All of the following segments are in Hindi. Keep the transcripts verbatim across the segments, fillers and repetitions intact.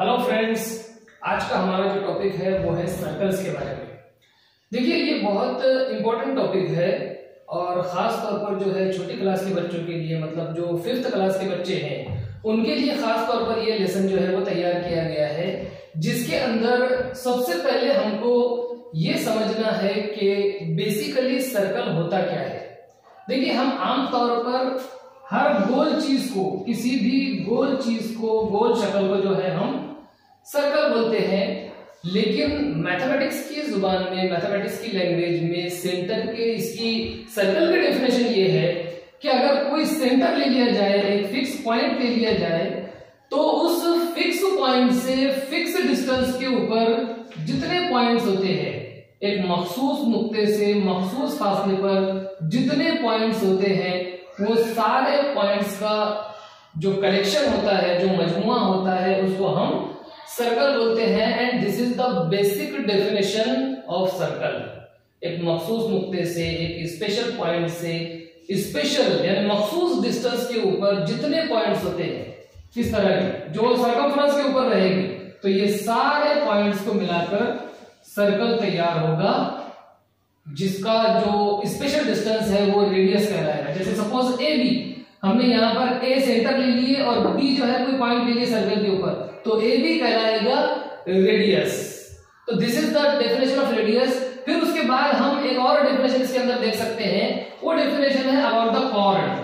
हेलो फ्रेंड्स, आज का हमारा जो टॉपिक है वो है सर्कल्स के बारे में। देखिए, ये बहुत इंपॉर्टेंट टॉपिक है और खास तौर पर जो है छोटी क्लास के बच्चों के लिए, मतलब जो फिफ्थ क्लास के बच्चे हैं उनके लिए खास तौर पर ये लेसन जो है वो तैयार किया गया है, जिसके अंदर सबसे पहले हमको ये समझना है कि बेसिकली सर्कल होता क्या है। देखिए, हम आमतौर पर हर गोल चीज को, किसी भी गोल चीज को, गोल शक्ल को जो है हम सर्कल बोलते हैं। लेकिन मैथमेटिक्स की जुबान में, मैथमेटिक्स की लैंग्वेज में सेंटर के, इसकी सर्कल की डेफिनेशन ये है कि अगर कोई सेंटर ले लिया जाए, एक फिक्स पॉइंट ले लिया जाए, तो उस फिक्स पॉइंट से फिक्स डिस्टेंस के ऊपर जितने पॉइंट्स होते हैं, एक मखसूस नुक्ते से मखसूस फासले पर जितने पॉइंट्स होते हैं, वो सारे पॉइंट्स का जो कलेक्शन होता है, जो मजमुआ होता है, उसको हम सर्कल बोलते हैं। And this is the basic definition of circle. एक मखसूस नुक्ते से, एक स्पेशल पॉइंट से, स्पेशल यानी मखसूस डिस्टेंस के ऊपर जितने पॉइंट्स होते हैं, किस तरह के, जो सर्कमफ्रेंस के ऊपर रहेगी, तो ये सारे पॉइंट्स को मिलाकर सर्कल तैयार होगा, जिसका जो स्पेशल डिस्टेंस है वो रेडियस कहलाएगा। जैसे सपोज ए बी, हमने यहाँ पर ए सेंटर ले लिए और बी जो है कोई पॉइंट ले लिए सर्कल के ऊपर, तो ए बी कहलाएगा रेडियस। तो this is the definition of radius. फिर उसके बाद हम एक और डेफिनेशन इसके अंदर देख सकते हैं, वो डेफिनेशन है अबाउट द कॉर्ड,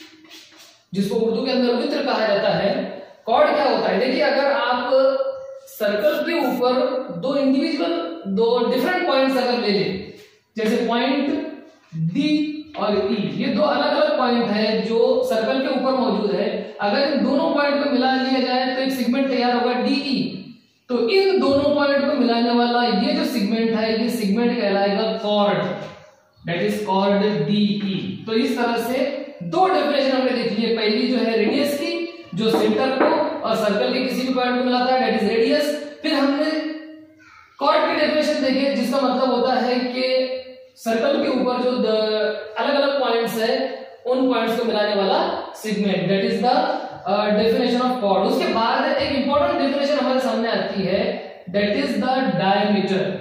जिसको उर्दू के अंदर वृत्त कहा जाता है। कॉर्ड क्या होता है? देखिए, अगर आप सर्कल के ऊपर दो इंडिविजुअल, दो डिफरेंट पॉइंट्स अगर ले लें, जैसे पॉइंट डी और ई, ये दो अलग अलग पॉइंट है जो सर्कल के ऊपर मौजूद है। अगर इन दोनों पॉइंट को मिला लिया जाए तो एक सेगमेंट तैयार होगा डीई। तो इन दोनों पॉइंट को मिलाने वाला ये जो सेगमेंट है, ये सेगमेंट कहलाएगा chord, that is called DE. तो इस तरह से दो डेफिनेशन हमने देख ली है। पहली जो है रेडियस की, जो सेंटर को और सर्कल के किसी भी पॉइंट को मिलाता है, दैट इज रेडियस। फिर हमने कॉर्ड की डेफिनेशन देखी, जिसका मतलब होता है कि सर्कल के ऊपर जो अलग अलग पॉइंट्स है, उन पॉइंट्स को मिलाने वाला segment, that is the definition of chord. उसके बाद एक इंपॉर्टेंट डेफिनेशन हमारे सामने आती है, दैट इज द डायमीटर।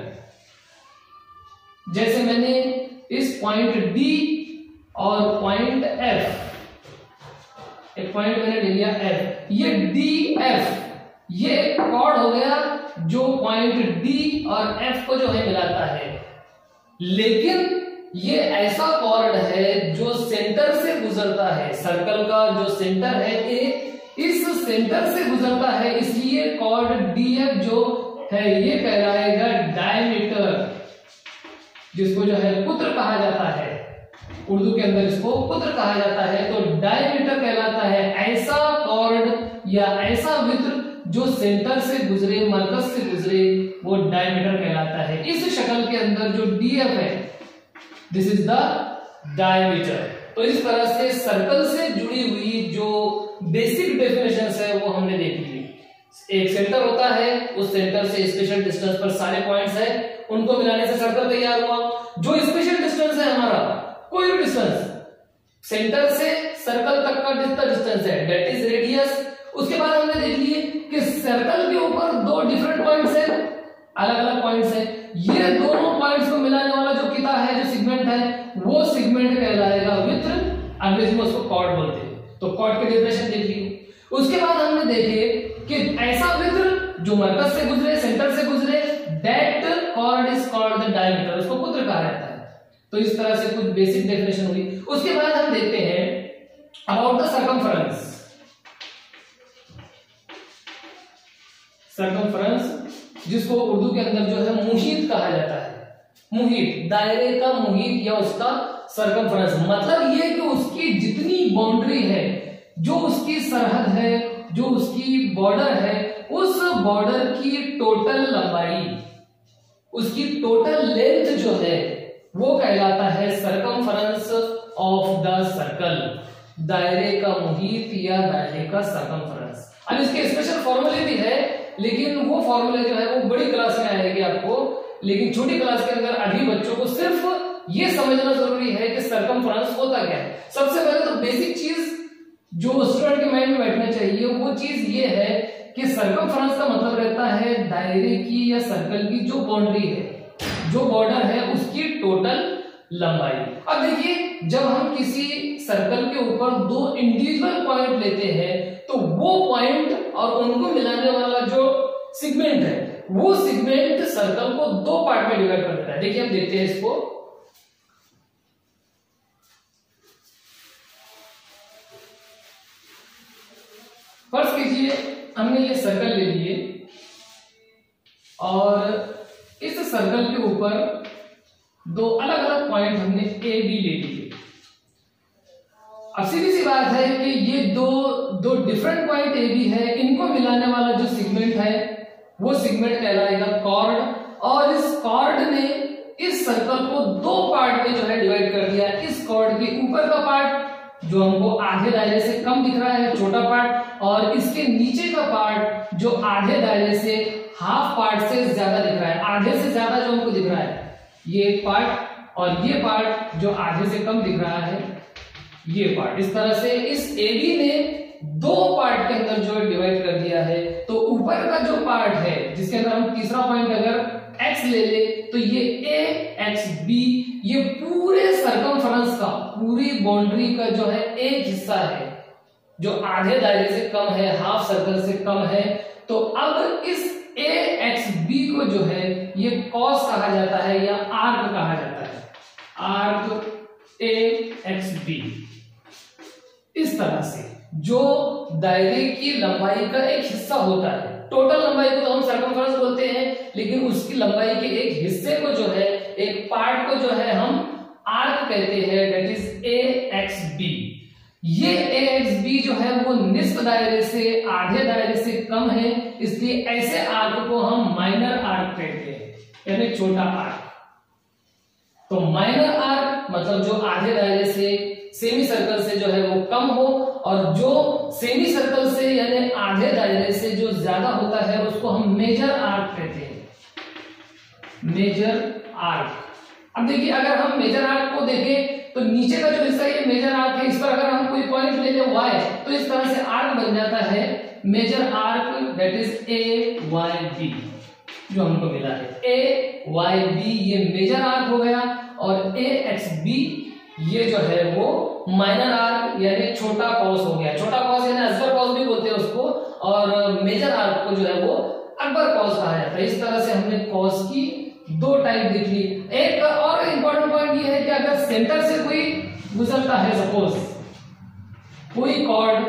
जैसे मैंने इस पॉइंट डी और पॉइंट एफ, एक पॉइंट मैंने ले लिया एफ, ये डी एफ, ये एक कॉर्ड हो गया जो पॉइंट डी और एफ को जो है मिलाता है। लेकिन ये ऐसा कॉर्ड है जो सेंटर से गुजरता है, सर्कल का जो सेंटर है ए, इस सेंटर से गुजरता है, इसलिए कॉर्ड डीएफ जो है ये कहलाएगा डायमीटर, जिसको जो है कुत्र कहा जाता है। उर्दू के अंदर इसको कुत्र कहा जाता है। तो डायमीटर कहलाता है ऐसा कॉर्ड या ऐसा वृत्त जो सेंटर से गुजरे, मरकज से गुजरे, वो डायमीटर कहलाता है। इस शक्ल के अंदर जो डीएफ है, दिस इज द डायमीटर। तो इस तरह से सर्कल से जुड़ी हुई जो बेसिक डेफिनेशंस है वो हमने देख ली। एक सेंटर होता है, उस सेंटर से स्पेशल डिस्टेंस पर सारे पॉइंट्स है, उनको मिलाने से सर्कल तैयार हुआ। जो स्पेशल डिस्टेंस है हमारा, कोई भी डिस्टेंस सेंटर से सर्कल तक का जितना डिस्टेंस है, दैट इज रेडियस। उसके बाद हमने देख लिए कि सर्कल के ऊपर दो डिफरेंट पॉइंट्स है, अलग अलग पॉइंट्स है, ये दोनों पॉइंट्स को मिलाने वाला जो किता है, जो सेगमेंट है, वो सेगमेंट कहलाएगा वृत्त, अंग्रेजी में उसको कॉर्ड बोलते हैं। तो कॉर्ड की डेफिनेशन देख ली। उसके बाद हमने देखे कि ऐसा वृत्त जो मरकज से गुजरे, सेंटर से गुजरे, that chord is called the diameter, उसको कुत्र कहा जाता है। तो इस तरह से कुछ बेसिक डेफिनेशन हुई। उसके बाद हम देखते हैं अबाउट द सर्कमफ्रेंस। सर्कमफ्रेंस, जिसको उर्दू के अंदर जो है मुहीत कहा जाता है। मुहीत, दायरे का मुहीत या उसका सर्कमफ्रेंस, मतलब ये कि उसकी जितनी बाउंड्री है, जो उसकी सरहद है, जो उसकी बॉर्डर है, उस बॉर्डर की टोटल लंबाई, उसकी टोटल लेंथ जो है, वो कहलाता है सर्कमफ्रेंस ऑफ द सर्कल। दायरे का मुहीत या दायरे का सर्कमफ्रेंस। अब इसके स्पेशल फॉर्मूले भी है, लेकिन वो फॉर्मूले जो है वो बड़ी क्लास में आएगी आपको। लेकिन छोटी क्लास के अंदर अभी बच्चों को सिर्फ ये समझना जरूरी है कि सर्कमफ्रेंस होता क्या है। सबसे पहले तो बेसिक चीज जो स्टूडेंट के माइंड में बैठना चाहिए वो चीज ये है कि सरकमफ्रेंस का मतलब रहता है दायरे की या सर्कल की जो बाउंड्री है, जो बॉर्डर है, उसकी टोटल लंबाई। अब देखिए जब हम किसी सर्कल के ऊपर दो इंडिविजुअल पॉइंट लेते हैं तो वो पॉइंट और उनको मिलाने वाला जो सेगमेंट है वो सेगमेंट सर्कल को दो पार्ट में डिवाइड कर देता है। देखिए हम देखते हैं इसको। फर्स्ट कीजिए हमने ये सर्कल ले लिए और इस सर्कल के ऊपर दो अलग अलग पॉइंट हमने ए बी ले लिए। अब सीधी सी बात है कि ये दो दो डिफरेंट पॉइंट ए बी है, इनको मिलाने वाला जो सेगमेंट है वो सेगमेंट कहलाएगा कॉर्ड, और इस कॉर्ड ने इस सर्कल को दो पार्ट में जो है डिवाइड कर दिया। इस कॉर्ड के ऊपर का पार्ट जो हमको आधे दायरे से कम दिख रहा है, छोटा पार्ट, और इसके नीचे का पार्ट जो आधे दायरे से हाफ पार्ट से ज्यादा दिख रहा है, आधे से ज्यादा जो हमको दिख रहा है ये एक पार्ट, और ये पार्ट जो आधे से कम दिख रहा है ये पार्ट। इस तरह से इस ए बी ने दो पार्ट के अंदर जो डिवाइड कर दिया है। तो ऊपर का जो पार्ट है जिसके अंदर हम तीसरा पॉइंट अगर x ले ले तो ये ए एक्स बी ये पूरे सरकमफ्रेंस का, पूरी बाउंड्री का जो है एक हिस्सा है जो आधे दायरे से कम है, हाफ सर्कल से कम है। तो अब इस ए एक्स बी को जो है ये कॉस कहा जाता है या आर्क कहा जाता है, आर्क ए एक्स बी। इस तरह से जो दायरे की लंबाई का एक हिस्सा होता है, टोटल लंबाई को तो हम सर्कमफ्रेंस बोलते हैं, लेकिन उसकी लंबाई के एक हिस्से को जो है, एक पार्ट को जो है हम आर्क कहते हैं, that is A X B. ये ए एक्स बी जो है वो निस्फ दायरे से, आधे दायरे से कम है, इसलिए ऐसे आर्क को हम माइनर आर्क कहते हैं, यानी छोटा आर्क। तो माइनर आर्क मतलब जो आधे दायरे से, सेमी सर्कल से जो है वो कम हो, और जो सेमी सर्कल से यानी आधे दायरे से जो ज्यादा होता है उसको हम मेजर आर्क कहते हैं, मेजर आर्क। अब देखिए अगर हम मेजर आर्क को देखें तो नीचे का जो हिस्सा ये मेजर आर्क है, इस पर अगर हम कोई पॉइंट ले लें y तो इस तरह से आर्क बन जाता है major arc, that is A Y B जो हमको मिला है। ए वाई बी ये मेजर आर्क हो गया, और ए एक्स बी ये जो है वो माइनर आर्क यानी छोटा कॉस हो गया। छोटा कॉस यानी असगर कॉस भी बोलते हैं उसको, और मेजर आर्क को जो है वो अकबर कॉस कहा जाता है। इस तरह से हमने कॉस की दो टाइप देख ली। एक और इंपॉर्टेंट पॉइंट ये है कि अगर सेंटर से कोई गुजरता है, सपोज कोई कॉर्ड,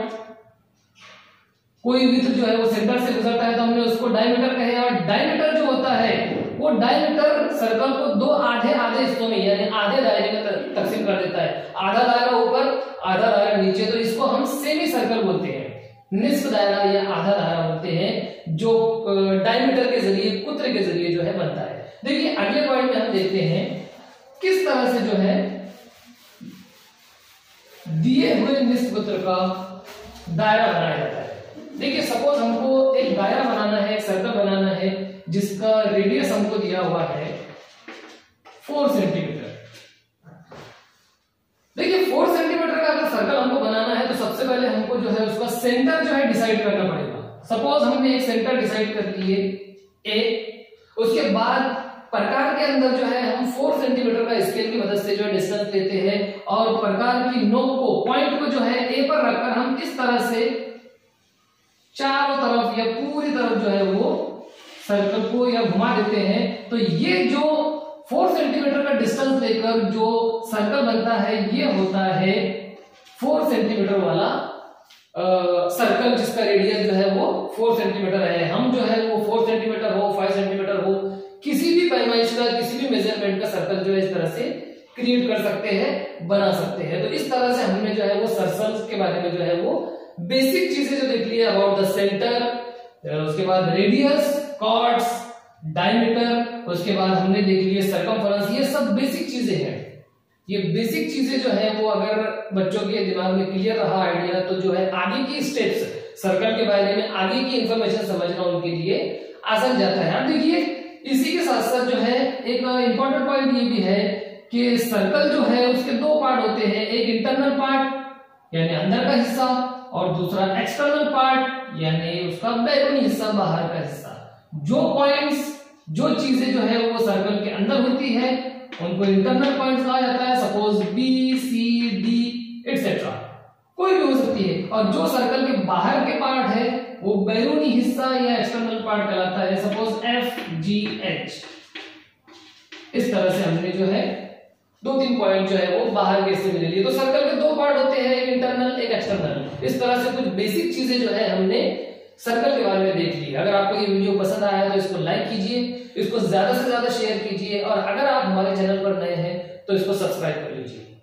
कोई विथ जो है वो सेंटर से गुजरता है तो हमने उसको डायमीटर कहे, और डायमीटर जो होता है वो डायमीटर सर्कल को दो आधे आधे हिस्सों में यानी आधे दायरे में तकसीम कर देता है। आधा दायरा ऊपर, आधा दायरा नीचे, तो इसको हम सेमी सर्कल बोलते हैं, निस्फ दायरा या आधा दायरा बोलते हैं, जो डायमीटर के जरिए, कुत्र के जरिए जो है बनता है। देखिए अगले पॉइंट में हम देखते हैं किस तरह से जो है दिए हुए निस्फ कुत्र का दायरा बनाया जाता है। देखिए सपोज हमको एक दायरा बनाना है, एक सर्कल बनाना है जिसका रेडियस हमको दिया हुआ है फोर सेंटीमीटर। देखिए फोर सेंटीमीटर का अगर सर्कल हमको बनाना है तो सबसे पहले हमको जो है उसका सेंटर जो है डिसाइड करना पड़ेगा। सपोज हमने एक सेंटर डिसाइड कर लिए ए, उसके बाद प्रकार के अंदर जो है हम फोर सेंटीमीटर का स्केल की मदद से जो है डिस्टेंस लेते हैं, और प्रकार की नोक को, पॉइंट को जो है ए पर रखकर हम इस तरह से चारों तरफ या पूरी तरफ जो है वो सर्कल को या घुमा देते हैं। तो ये जो फोर सेंटीमीटर का डिस्टेंस लेकर जो सर्कल बनता है ये होता है फोर सेंटीमीटर वाला सर्कल, जिसका रेडियस जो है वो फोर सेंटीमीटर है। हम जो है वो फोर सेंटीमीटर हो, फाइव सेंटीमीटर हो, किसी भी पैमाइश का, किसी भी मेजरमेंट का सर्कल जो है इस तरह से क्रिएट कर सकते हैं, बना सकते हैं। तो इस तरह से हमने जो है वो सर्कल्स के बारे में जो है वो बेसिक चीजें जो देख ली है, अबाउट द सेंटर, उसके बाद रेडियस, कॉर्ड्स, डायमीटर, उसके बाद हमने देख लिए सर्कमफ्रेंस। ये सब बेसिक चीजें हैं। ये बेसिक चीजें जो है वो अगर बच्चों के दिमाग में क्लियर रहा आइडिया, तो जो है आगे की स्टेप्स सर्कल के बारे में, आगे की इंफॉर्मेशन समझना उनके लिए आसान जाता है। अब देखिए इसी के साथ साथ जो है एक इंपॉर्टेंट पॉइंट ये भी है कि सर्कल जो है उसके दो पार्ट होते हैं, एक इंटरनल पार्ट यानी अंदर का हिस्सा, और दूसरा एक्सटर्नल पार्ट यानी उसका बैरूनी हिस्सा, बाहर का हिस्सा। जो पॉइंट्स, जो चीजें जो है वो सर्कल के अंदर होती है उनको इंटरनल पॉइंट्स कहा जाता है। Suppose B, C, D etcetera, कोई भी हो सकती है। और जो सर्कल के बाहर के पार्ट है वो बैरूनी हिस्सा या एक्सटर्नल पार्ट कहलाता है। Suppose F, G, H. इस तरह से हमने जो है दो तीन पॉइंट जो है वो बाहर के हिस्से में ले लिए। तो सर्कल के दो पार्ट होते हैं, एक इंटरनल एक एक्सटर्नल। इस तरह से कुछ बेसिक चीजें जो है हमने सर्कल के बारे में देख ली। अगर आपको ये वीडियो पसंद आया तो इसको लाइक कीजिए, इसको ज्यादा से ज्यादा शेयर कीजिए और अगर आप हमारे चैनल पर नए हैं तो इसको सब्सक्राइब कर लीजिए।